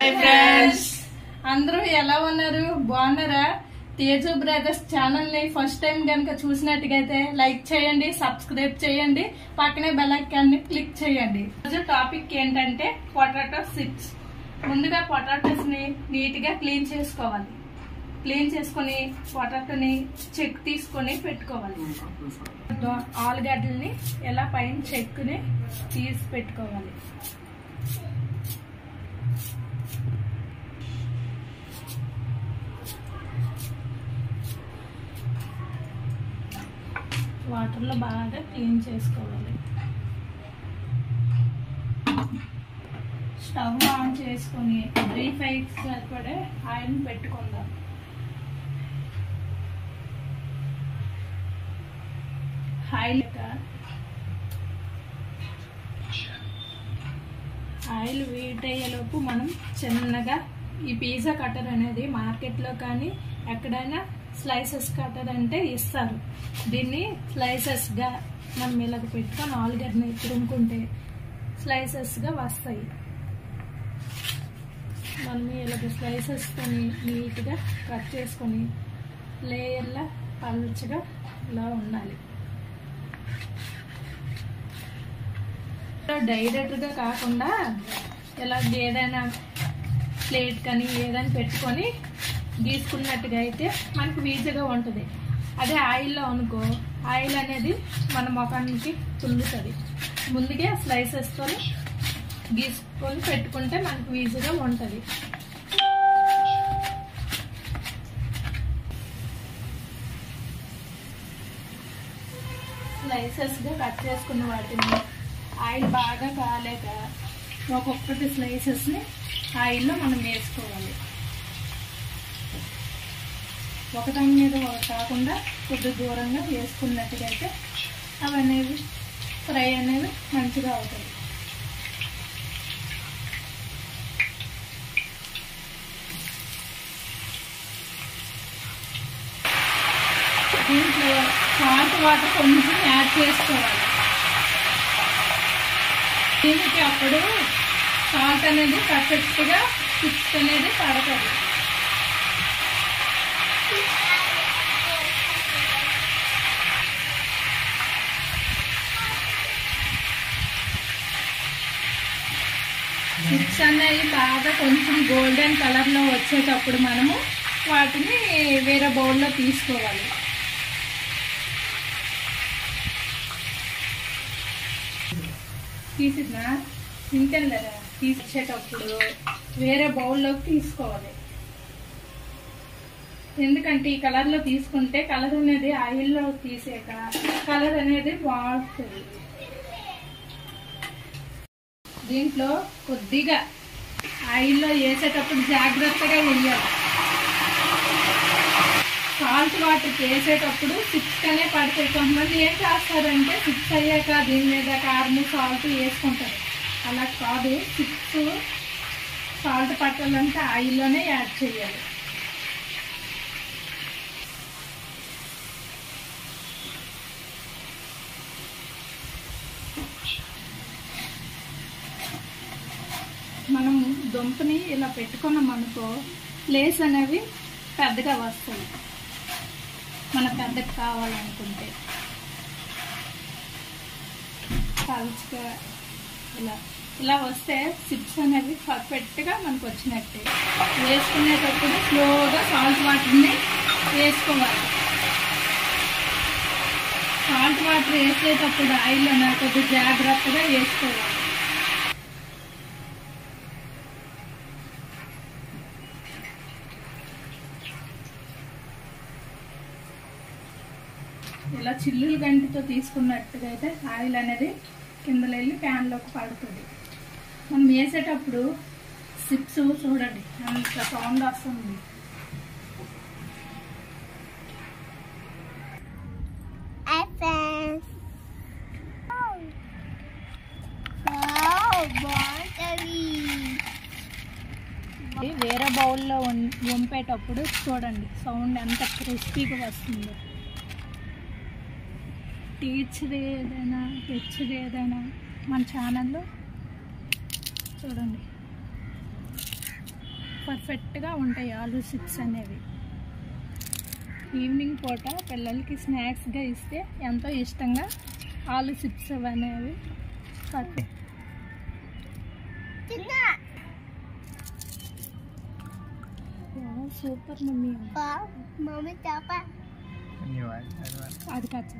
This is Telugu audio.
హాయ్ ఫ్రెండ్స్, అందరూ ఎలా ఉన్నారు? బాగున్నారా? తేజు బ్రదర్స్ ఛానల్ ని ఫస్ట్ టైం కనుక చూసినట్టుగైతే లైక్ చేయండి, సబ్స్క్రైబ్ చేయండి, పక్కనే బెల్ ఐకాన్ ని క్లిక్ చేయండి. ఈరోజు టాపిక్ ఏంటంటే పొటాటో చిప్స్. ముందుగా పొటాటోస్ ని నీట్ గా క్లీన్ చేసుకోవాలి. క్లీన్ చేసుకుని పొటాటోని చెక్ తీసుకొని పెట్టుకోవాలి. ఆలుగడ్డల్ని ఎలా పైన చెక్కుని తీసి పెట్టుకోవాలి. వాటర్లో బాగా క్లీన్ చేసుకోవాలి. స్టవ్ ఆన్ చేసుకొని 3-5 సరిపడే ఆయిల్ పెట్టుకుందాం. ఆయిల్ వీట్ అయ్యేలోపు మనం చిన్నగా ఈ పిజ్జా కట్టర్ అనేది మార్కెట్లో కానీ ఎక్కడైనా స్లైసెస్ కట్టర్ అంటే ఇస్తారు. దీన్ని స్లైసెస్గా మనం ఇలాగ పెట్టుకొని ఆలుగడ్డని తురుముకుంటే స్లైసెస్గా వస్తాయి. మనం ఇలాగ స్లైసెస్తో నీట్గా కట్ చేసుకొని లేయర్లా పల్చగా ఇలా ఉండాలి. డైరెక్ట్గా కాకుండా ఇలా ఏదైనా ప్లేట్ కానీ ఏదైనా పెట్టుకొని గీసుకున్నట్టుగా అయితే మనకు ఈజీగా ఉంటుంది. అదే ఆయిల్లో అనుకో, ఆయిల్ అనేది మన ముఖానికి తుల్లుతుంది. ముందుగా స్లైసెస్తో గీసుకొని పెట్టుకుంటే మనకు ఈజీగా ఉంటుంది. స్లైసెస్గా కట్ చేసుకున్న వాటిని ఆయిల్ బాగా కాలేక ఒక్కొక్కటి స్లైసెస్ని ఆయిల్లో మనం వేసుకోవాలి. ఒకదాని మీద ఒకటి కాకుండా కొద్ది దూరంగా వేసుకున్నట్టుగా అయితే అవి అనేవి ఫ్రై అనేవి మంచిగా అవుతాయి. దీంట్లో సాల్ట్ వాటర్ కొంచెం యాడ్ చేసుకోవాలి. దీనికి అప్పుడు సాల్ట్ అనేది పర్ఫెక్ట్గా చిప్స్ అనేది పడుతుంది. చిప్స్ అనేవి బాగా కొంచెం గోల్డెన్ కలర్లో వచ్చేటప్పుడు మనము వాటిని వేరే బౌల్లో తీసుకోవాలి. తీసినా తింటలేదా? తీసేటప్పుడు వేరే బౌల్లోకి తీసుకోవాలి. ఎందుకంటే ఈ కలర్లో తీసుకుంటే కలర్ అనేది ఆయిల్లో తీసాక కలర్ అనేది బాగుంటుంది. దీంట్లో కొద్దిగా ఆయిల్లో వేసేటప్పుడు జాగ్రత్తగా వేయాలి. సాల్ట్ వాటర్ వేసేటప్పుడు చిప్స్ అనే పడతాయి. కొంతమంది ఏం చేస్తారంటే చిప్స్ అయ్యాక దీని మీద కారం సాల్ట్ వేసుకుంటారు. అలా కాదు, చిప్స్ సాల్ట్ పట్టాలంటే ఆయిల్లోనే యాడ్ చేయాలి. మనం దుంపని ఇలా పెట్టుకున్నాం అనుకో, ప్లేస్ అనేవి పెద్దగా వస్తాయి. మన పెద్దగా కావాలనుకుంటే పలుచగా ఇలా ఇలా వస్తే చిప్స్ అనేవి పర్ఫెక్ట్గా మనకు వచ్చినట్టే. వేసుకునేటప్పుడు స్లోగా సాల్ట్ వాటర్ని వేసుకోవాలి. సాల్ట్ వాటర్ వేసేటప్పుడు ఆయిల్లో కొద్దిగా జాగ్రత్తగా వేసుకోవాలి. ఇలా చిల్లులు గంటితో తీసుకున్నట్టుగా అయితే ఆయిల్ అనేది కింద వెళ్ళి ప్యాన్లోకి పడుతుంది. మనం వేసేటప్పుడు చిప్స్ చూడండి అంత సౌండ్ వస్తుంది. వేరే బౌల్లో వంపేటప్పుడు చూడండి సౌండ్ ఎంత క్రిస్పీగా వస్తుందో. టీచర్ ఏదైనా మన ఛానల్లో చూడండి. పర్ఫెక్ట్గా ఉంటాయి ఆలూ చిప్స్ అనేవి. ఈవినింగ్ పూట పిల్లలకి స్నాక్స్గా ఇస్తే ఎంతో ఇష్టంగా ఆలూ చిప్స్ అనేవి పర్ఫెక్ట్. Super mummy. అది కాదు